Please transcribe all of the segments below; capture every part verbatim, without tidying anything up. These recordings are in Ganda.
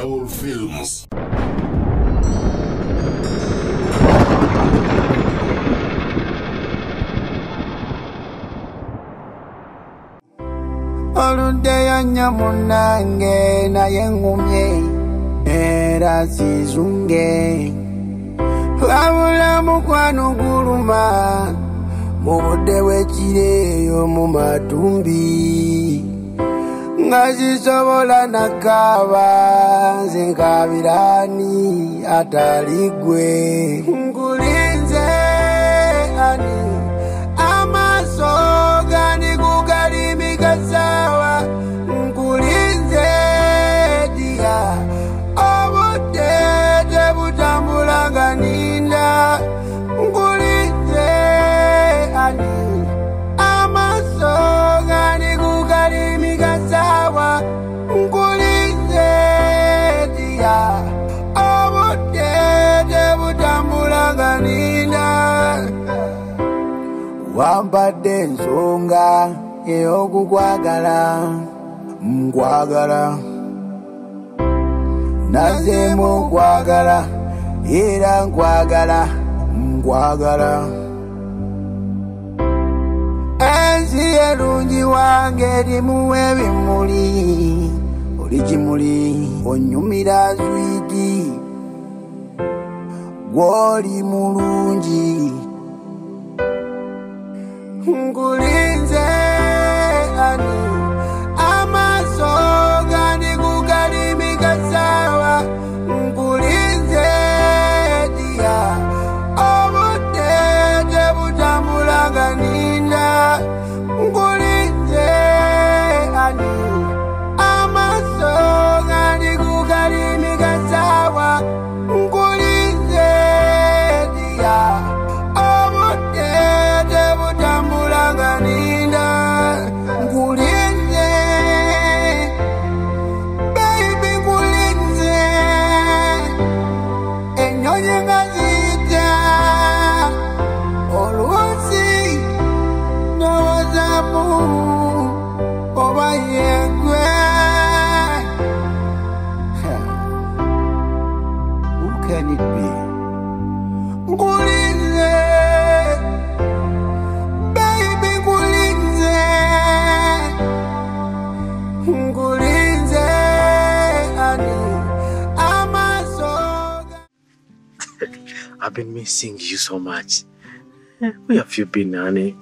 Soul Films. Oludeya nyamunange na yengumye era sizunge wabula mukwano guluma mubudde w'ekireeyo mu matumbi nga zisobola nakaba nze nkabirani ataligwe nkulinze ani amaso gani kugalimika sawa nkulinze dia obudde tebutambula nga ninda nkulinze ani amaso gani kugalimika sawa nkulinze dia obudde tebutambula nga ninda wampadde ensonga ey'okukwagala nkwagala nazzeemu okwagala era nkwagala nkwagala ensi erungi wange erimu ebimuli oli kimuli onyumira zwiti gw'oli mulungi nkulinze ani amaso gani kugalimika sawa nkulinze dia obudde tebutambula nga ninda nkulinze ani amaso gani kugalimika sawa nkulinze dia obudde tebutambula nga ninda nkulinze baby nkulinze ennyonyi nga ziyita oluusi ndowoozamu oba yegwe who can it be nkulinze baby nkulinze nkulinze ani amaso I've been missing you so much. Where have you been, honey?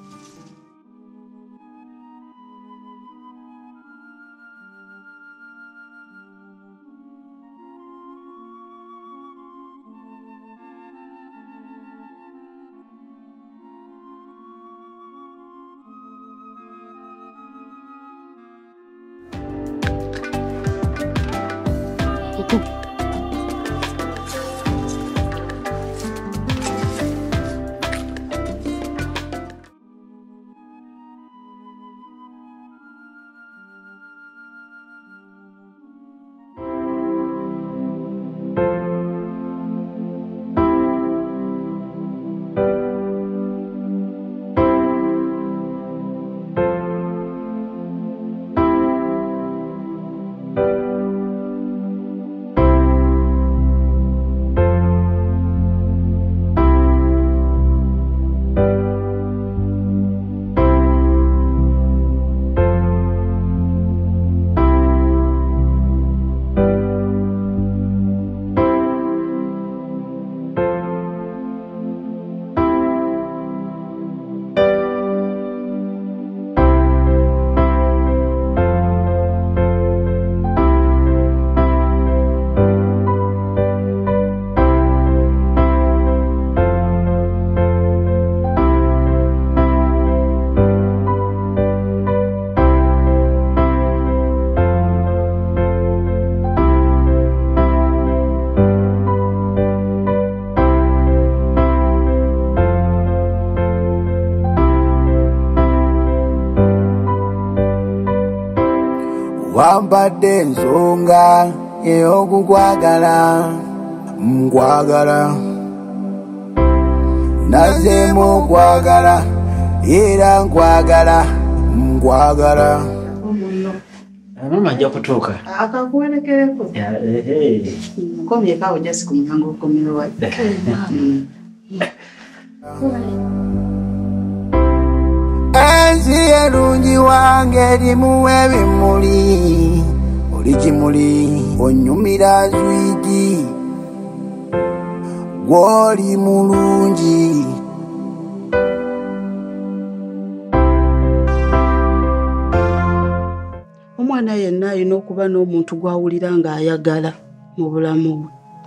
wampadde ensonga ey'okukwagala nkwagala nazzeemu okwagala era nkwagala nkwagala Mama ajja kutuuka. Akakuwerekereko. Eh. Nkomye kawo just ku mulango okomero wa. Ensi erungi wange erimu ebimuli, oli kimuli onyumira zwigi, gw'oli mulungi. Omwana yenna alina okuba n'omuntu gw'awulira ng'ayagala mu bulamu bwe.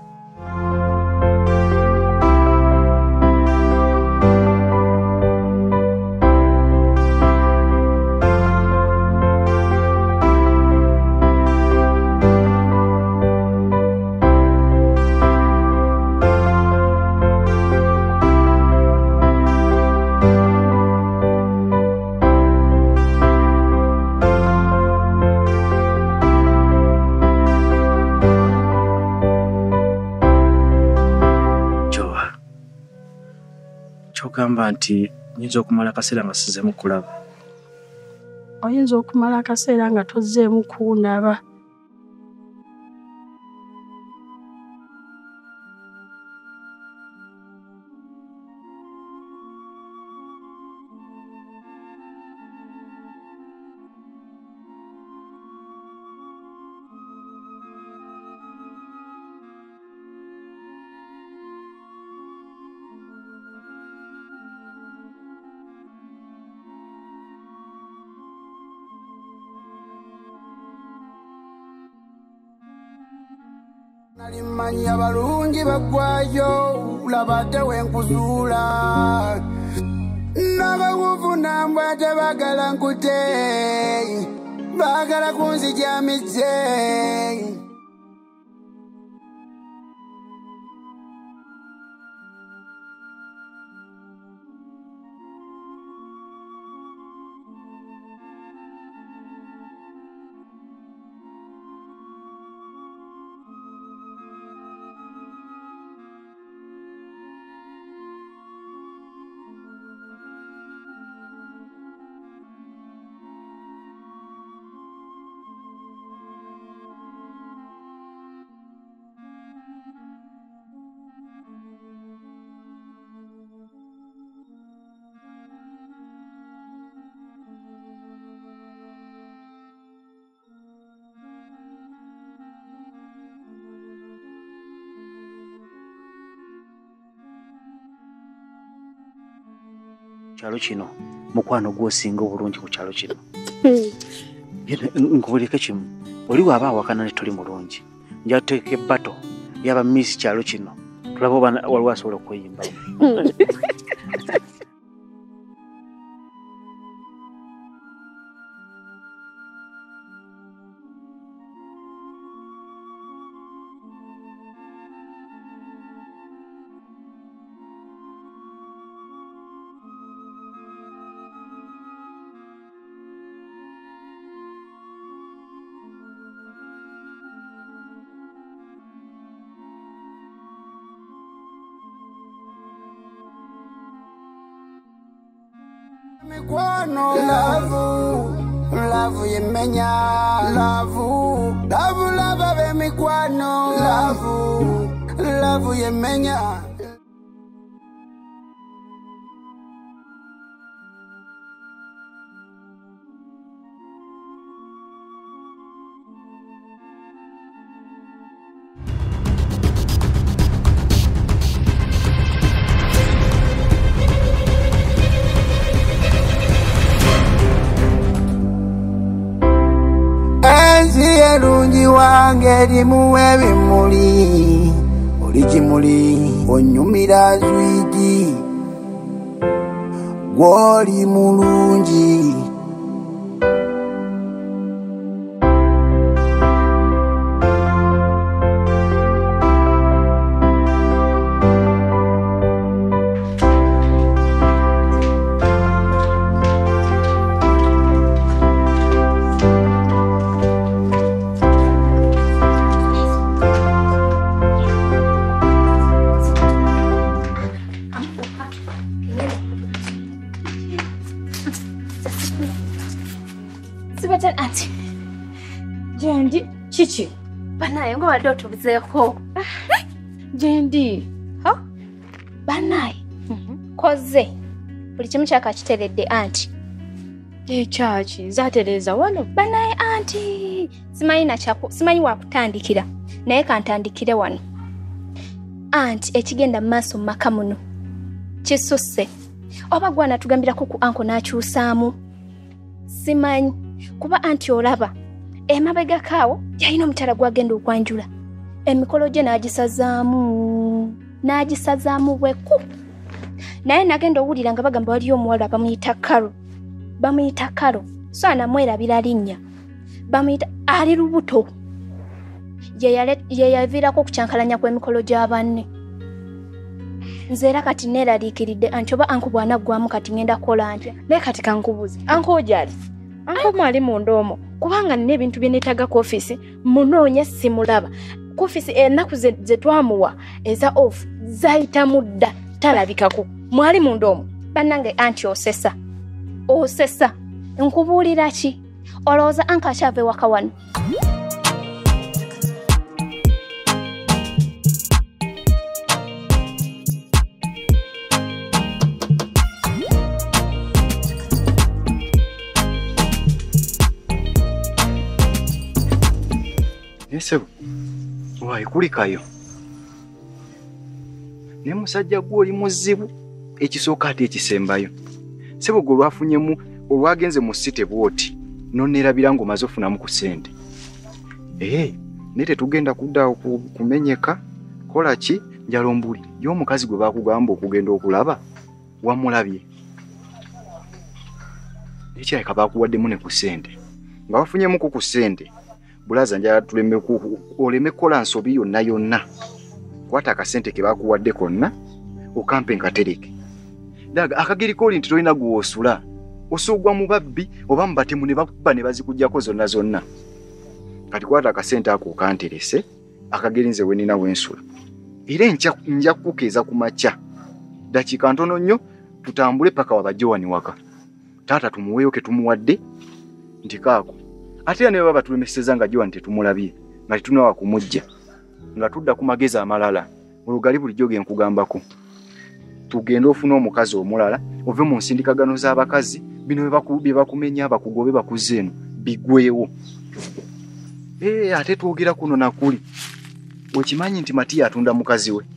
Kyogamba nti nyinza okumala akaseera nga sizzeemu kulaba. Oyinza okumala akaseera nga tozzeemu kuunaba. Nalimanya abalungi baggwayo labadde wenkuzuula, n'abawuvu nambwe tebagala nkute, baagala kunzijamizze. Kyalo kino mukwano gwosinga obulungi ku kyalo kino. Nkubulike kimu, oli waba awakana ne tuli mulungi, nja tuteeka ebbato yaba miss kyalo kino tulaba oba waliwo asobola okweyimbawo. Mikwano lavu, lavu yemenya, lavu, lavu lava be mikwano, lavu, lavu yemenya. Erungi wange erimu ebimuli, oli kimuli onyumira zwigi, gw'oli mulungi. Jendi chichi banaye ngo wadde otubuzeeko Jendi ha banaye koze buli kimu kyakakiteredde anti ekyaki zatereza wano banaye anti simanyi nakyaku simanyi wakutandikira naye kantandikire wano anti ekigenda mu maaso mu maka muno kisusse oba gwana tugambirako ku anko n'akyusaamu simanyi kuba anti olaba emabega kaawo yalina omutala gwagenda okwanjula emikolo gye n'agisazaamu n'agisazaamu bweku naye nagenda owulira nga bagamba waliyo omuwala bamuyita Karo bamuyita Karo so anamwerabira linnya bamuyita ali lubuto ye yaviirako okukyankalanya kw'emikolo gy'abanne nze era kati neeraliikiridde anti oba anku bw'anaggwamu kati ngenda kukola ntya naye kati kankubuze anko ojali anko mwali munda omwo kubanga nina ebintu bye neetaaga ku ofiisi munoonye simulaba ku ofiisi ennaku ze twamuwa eza off zayitamu dda talabikako mwali munda omwo bannange anti osesa osesa nkubuulira ki olowooza anka akyava ewaka wano Sebo, wai kulikayo. Ne musajja gwo oli muzibu ekisooka ate ekisembayo. Sebo gwo lwafunyemu olwagenze mu site bwoti nonerabira ngo mazofunamu ku sente. Eh, nete tugenda kudda kumenyeka kola ki njalombuli yo mukazi gwe bakugamba okugenda okulaba wamulabye. Ekyai kabakuwadde mune ku sente. Nga wafunyemu ku sente. Bulaza njala tuleme ku oleme kola nsobi yonna yonna kwata akasente ke bakuwadde konna okampe nkatereke daga akagiri koli nti tolina guwosula osugwa mu babbi oba mbatemu ne bakuba ne bazikujjako zonna zonna kati kwata akasente ako kanterese akagiri nze wenina wensula ire nja nja kukeeza ku macha dakika ntono nnyo tutambule paka wabajowani waka tata tumuweyo ke tumuwadde ndikaako ate ne baba tulemeseza nga jwa nte tumulabye nga tunawa kumujja nga tudda ku magezi amalala olugali buli joge nkugambako tugenda ofuna omukazi omulala ove mu nsindikagano z'abakazi bino bye bakumenya bakugobe bakuzeenu bigwewo eh ate tuogira kuno nakuli okimanyi nti Matiya atunda mukazi we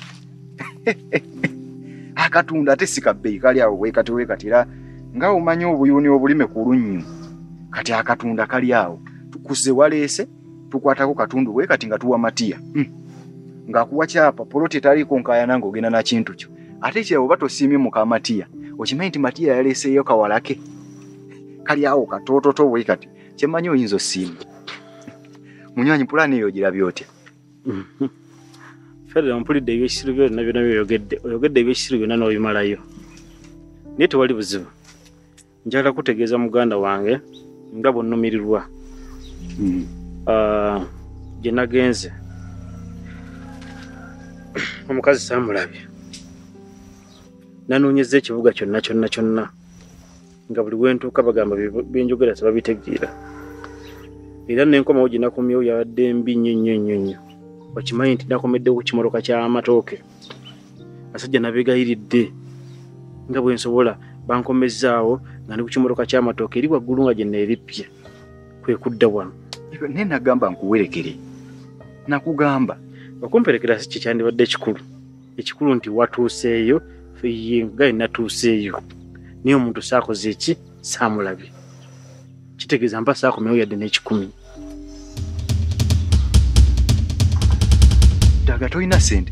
akatunda ate sikabbe kali awo wekati wekatira nga umanyi obuyuni obulime kulunyu kati akatunda kali awo tukuze walese tukwatako katundu we kati nga tuwa Matiya mm. nga kuwa kyapa poloti tali konkaya nango gena na kintu kyo ate kyewo bato simye mu ka Matiya okimanyi nti Matiya yalese yo kawalake kali awo katoto to we kati kyemanyi oyinzo simu munywanyi pulani yo gira byote fere mpulidde ebishiru byo nabyo nabyo yogedde oyogedde ebishiru byo nano bimalayo nito wali buzibu njala kutegeeza muganda wange ngabo nnumirirwa mm. uh, je nagenze omukazi samulabye nanoonyeza ekibuga kyonna kyonna kyonna nga buli wentuuka bagamba byenjogera tebabitegeera era nenkomawo gye nakomyewo yabadde mbi nnyo nnyo nnyo nnyo okimanyi nti nakomeddewo ku kimoloka ky'amatooke asajja nabegayiridde nga bwe nsobola bankomezzaawo nga ndi ku kimoloka ky'amatooke eri waggulu nga gye neerippye kwe kudda wano ne nagamba nkuwerekere nakugamba okumperekera si kikyandibadde ekikulu ekikulu nti watuuseeyo ye nga natuuseeyo niyo omuntu saakoze eki saamulabye kitegeeza mpa saakomewo yadde n'ekikumi daga toyina sente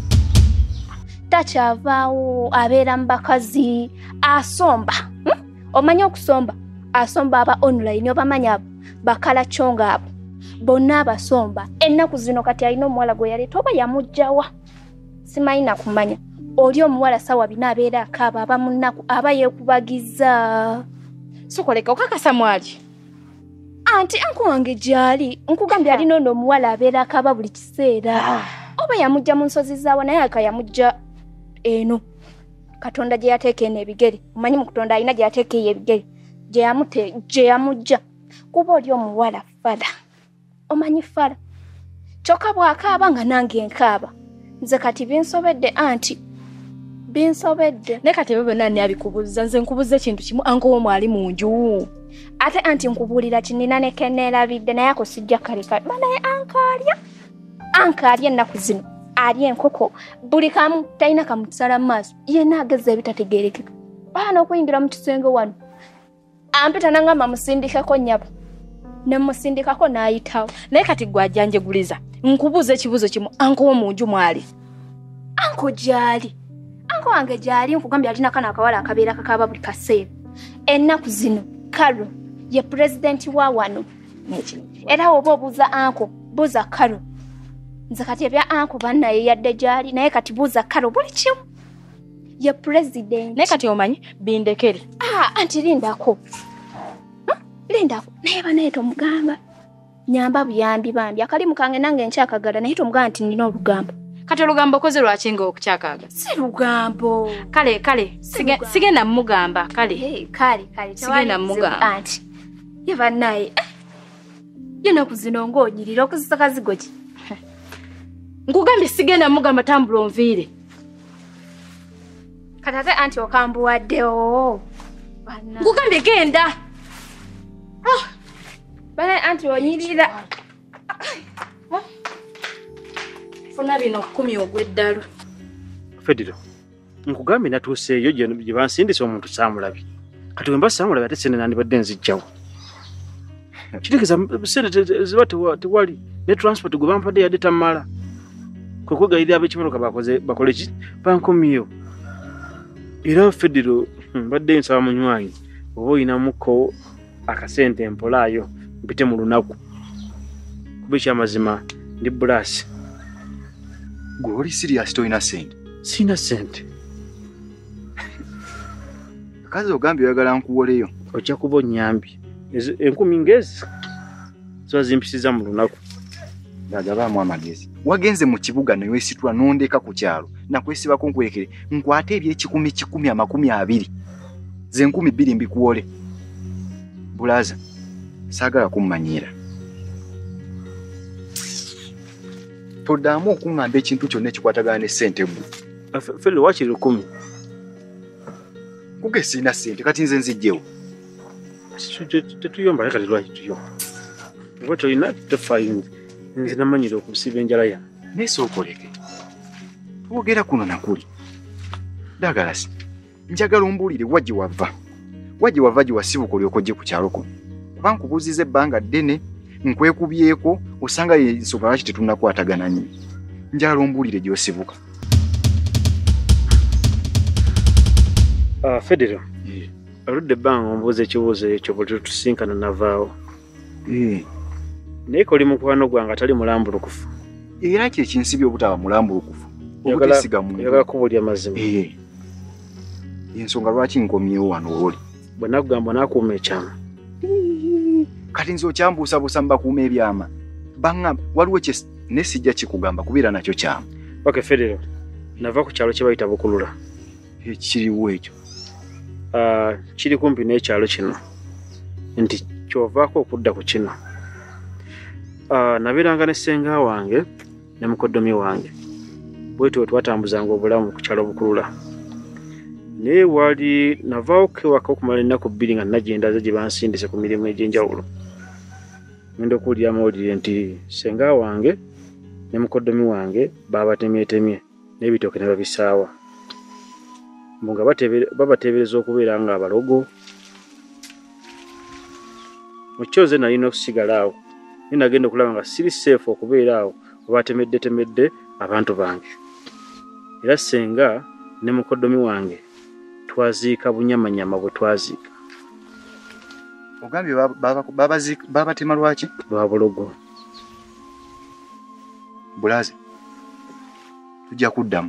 takyavaawo abeera mu bakazi asomba hmm? omanyi okusomba asomba aba online obamanya abo bakala chonga abo bonna abasomba ennaku zino kati alina omuwala gwe yaleeta oba yamugjawa simanyi nakumanya oli omuwala sawa bina abeera akaaba aba munnaku aba yeekubagiza sokoleka okakasa mwali anti anku wange gyali nkugambye alina ono omuwala abeera akaaba buli kiseera oba yamugja mu nsozi zaawa naye akayamugja eno katonda gye yateeka eno ebigere omanyi mu kutonda alina gye yateeka eyo ebigere gye yamujja kuba oli omuwala fada omanyi fala kyokka bw'akaaba nga nange nkaaba nze kati binsobedde anti binsobedde naye kati ebyo byonna ani abikubuuza nze nkubuuza ekintu kimu anko wo mwali mu nju ate anti nkubuulira kinina ne kenneerabidde naye ako sijja kalekale banaye ankalya ankalya ennaku zino alya enkoko buli kamu talina kamutusala mu maaso yenna ageza ebitategeerekeka baana okuyingira mu kisenge wano ampita nangamba musindikeko nnyabo ne musindikako n'ayitawo naye kati gwajjanjeguliza nkubuuza ekibuuzo kimu anko wo mu nju mwali anko gyali anko wange gyali nkugambye alina kana akawala akabeera kakaaba buli kaseera ennaku zino kalo ye pulezidenti wa wano era oba obuuza anko buuza kalo nze kati ebya anko bannaye yadde gyali naye kati buuza kalo buli kimu ye pulezidenti naye kati omanyi bindekere ah anti lindako huh? lindako naye banaye tomugamba nyamba buyambi bambi akalimu kange nange nkyakagala naye tomugamba nti nina olugambo kati olugambo okoze lwaki nga okukyakaaga si lugambo kale kale sige- sigenda mugamba kale hey, kale kale sigenda mugamba anti ye bannaye eh, yenaku zino ng'onyirira okuzisa kazigo ki nkugambye sigenda mugamba tambula onviire kati ate anti okambuwaddewo nkugambye genda banaye anti onyirira funa bino kkumi ogw'eddalu Federo nkugambye natuuseeyo gye bansindise omuntu saamulabi kati wemba saamulabi ate sente nandibadde nzijjawo kitegeeza sente ziba tewali ne transport gwe bampadde yadde tamala kwe kwegayirira ab'ekimotoka bakoze bakole ki bankomyewo era Federo mbadde nsaba munywanyi oba oyinamuko akasente empolaayo mpite mu lunaku kuba ekyamazima ndi bulaasi gwe oli siriasi tolina sente sina sente kazi ogambye oyagala nkuwoleyo ojja kuba onyambye enkumi ngezi ziba zimpisiza mu lunaku agabaamu amagezi wagenze mu kibuga neweesitula nondeka ku kyalo nakwesibako nkwekere nkwate ebyekikumi kikumi amakumi abiri ze nkumi bbiri mbikuwole bulaza saagala kummanyiira toddamu okuŋŋamba ekintu kyonna ekikwatagana ne ssente gwe Federo wakiri lukumi kuge sirina ssente kati nze nzijjewo tetuyomba naye kati lwaki tuyomba oba tolina tefayinze nze namanyire okusiba enjala yange naye sookoleke twogera kuno nakuli ddagala si njagala ombuulire wa gye wava wa gye wava gye wasibuka olyoka ojje ku kyalo kuno kuba nkubuuziza ebbanga ddene nkwekubyeko osanga ensonga lwaki tetunnakwatagana nnyo njagala ombuulire gy'osibuka Federo oludde ebbanga ombuuza ekibuuzo ekyo bwe tutusinkana navaawo naye koli mukwano gwange atali mulambulukufu era kyekinsibye obutaba mulambulukufu obutesiga muntu yagala kubulya mazima ensonga lwaki nkomyewo wano oli bwe nakugamba nakuuma ekyama kati nze okyambuusabuusa mubakuuma ebyama baŋŋamba waliwo ne sijja kikugamba kubeera nakyo kyama ok Federo nava ku kyalo kye bayita Bukulula ekiriwo ekyo kiri kumpi n'ekyalo kino nti kyovaako okudda ku kino nabeeranga ne ssenga wange ne mukoddomi wange bwetyo twatambuzanga obulamu ku kyalo Bukulula naye wali navaawo kewaka okumala ennaku bbiri nga nagendaze gye bansindise ku mirimu egy'enjawulo ngenda okuwulira amawulire nti ssenga wange ne mukoddomi wange baabatemyetemye n'ebitooke ne babisaawa mbu nga babateebereza okubeera nga abalogo mu kyoze nalina okusigala awo naye nagenda okulaba nga siri seefu okubeera awo obatemedde temedde abantu bange era ssenga ne mukoddomi wange twaziika bunyamanyama bwe twaziika ogambye baabatema lwaki lwa bulogo bulaze tujja kuddamu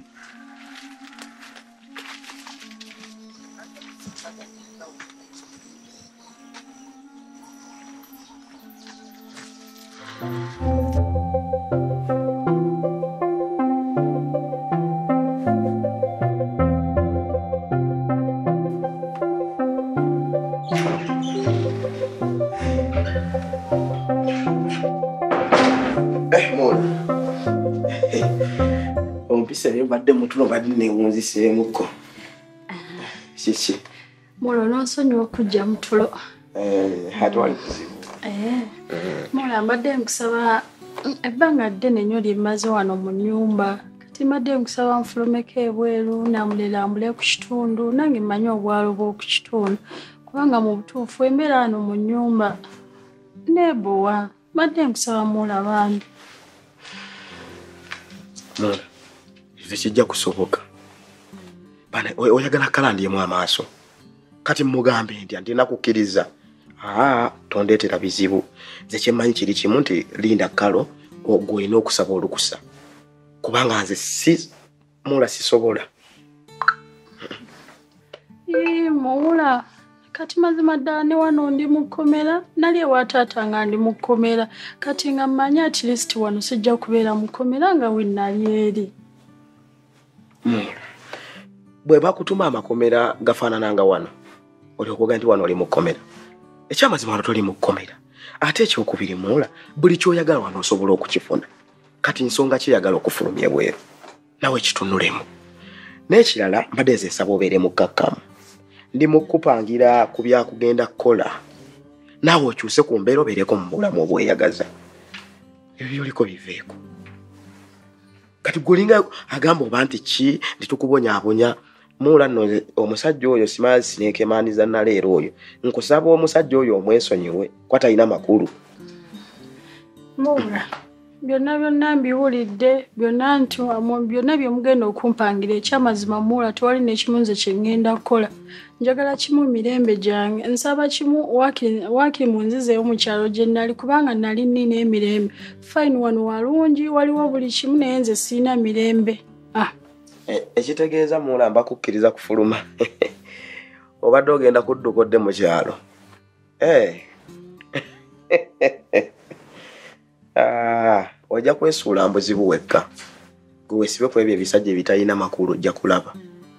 naye badde mutulo badde newunziseemuko. Kiki? Mulo n'onsonyiwa okujja mutulo. Eh, ate wali kuzibu. Eh. Mulo mbadde nkusaba ebbanga ddene nnyo limmaze wano mu nnyumba. Kati mbadde nkusaba nfulumeko ebweru namulelambule ku kitundu nange mmanyi obwalo bw'oku kitundu. Kubanga mu butuufu embeera wano mu nnyumba neebowa. Mbadde nkusaba mulo bambi. Mulo, ekyo kijja kusoboka. Bana oyagala kala ndiemu amaaso. Kati mugambe nti ndina kukkiriza. Ah, tondeetera bizibu. Nze kyemmanyi kiri kimu nti linda kalo ogwina okusaba olukusa. Kubanga nze si Mula sisobola. Ee, Mula. Kati mazima ddala ne wano ndi mukomera. Nali ewa taata nga ndi mukomera. Kati nga mmanyi at least wano sijja kubeera mukomera nga we nali eri. Mula. Bwe bakutuma amakomera gafaanana nga wano. Oli okuga nti wano oli mukomera. Ekyamazima wano toli mukomera. Ate ekyokubiri Mula, buli kyoyagala wano osobola okukifuna. Kati nsonga kyeyagala okufulumya bweru. Nawe kitunulemu. N'ekirala mbadde nze nsaba obeere mukkakkamu. Ndi mukupangira ku byakugenda kukola. Naawe okyuse ku mbeera obeereko mu bulamu obweyagaza. Ebyo byoliko biveeko. Kati gulinga agamba oba nti ki nditukubonyaabonya. Mula nno omusajja oyo simanyi sineekemaaniza naleero oyo. Nkusaba omusajja oyo omwesonyiwe kwata alina makulu. Mula, byonna byonna mbiwulidde, byonna nti byonna bye mugenda okumpangira ekyamazima Mula tewali n'ekimu nze kye ngenda kukola. Njagala kimu mirembe gyange. Nsaba kimu waakiri mu nzizeeyo mu kyalo gye nnali kubanga nali nnina emirembe. Fine wano walungi waliwo buli kimu naye nze siina mirembe. Ah. Ekitegeeza Mula mbakukkiriza kufuluma. Obadde ogenda kuddukodde mu kyalo. Eh. Ah, ojja kwesuula mbuzibu wekka. Gwe sibe ku ebyo ebisajja ebitalina makulu ojja kulaba.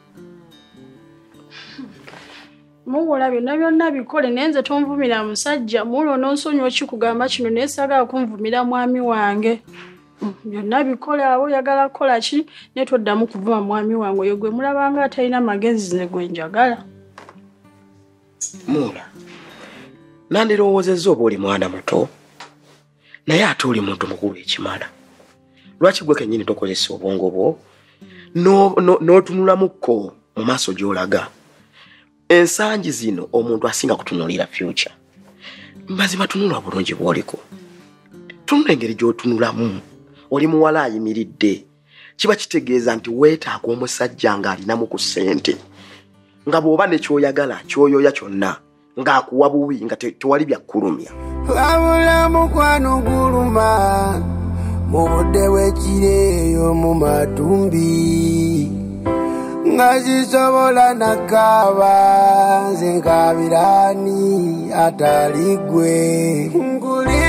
Mula byonna byonna bikole naye nze tonvumira musajja. Mula n'onsonyiwa kikugamba kino naye saagala kunvumira mwami wange. Byonna bikole abo oyagala kukola ki naye toddamu kuvuma mwami wange oyo gwe mulabanga atalina magezi ne gwe njagala. Mula, nandirowoozezza oba oli mwana muto. Naye ate oli muntu mukulu ekimala. Lwaki gwe kennyini tokozesa obwongo bwo n'otunulamuko mu maaso gy'olaga? Ensangi zino omuntu asinga kutunulira future. Mazima tunula bulungi bw'oliko. Tunula engeri gy'otunulamu. Oli muwala ayimiridde. Kiba kitegeeza nti weetaaga omusajja ng'alinamu ku ssente. Nga bw'oba ne kyoyagala kyoyoya kyonna ng'akuwa bubi nga tewali byakkulumya. Wabula mukwano guluma mu budde w'ekireeyo mu matumbi nga zisobola nakaaba nze nkaabiraani atali gwe.